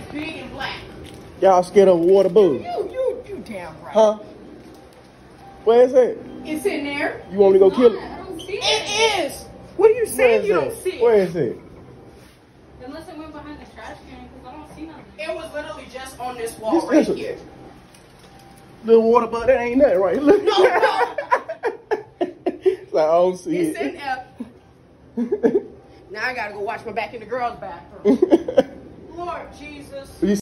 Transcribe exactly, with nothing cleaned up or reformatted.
It's big and black. Y'all scared of a water bug? You, you, you damn right. Huh? Where is it? It's in there. You want me to go kill it? I don't see it. It is. What are you saying? You Where don't is see it? it. Where is it? Unless it went behind the trash can, because I don't see nothing. It was literally just on this wall This- right this- here. Little water bug, that ain't nothing, right? Look. No, no. It's like, I don't see It's it. in F. Now I gotta go wash my back in the girls' bathroom. Lord Jesus.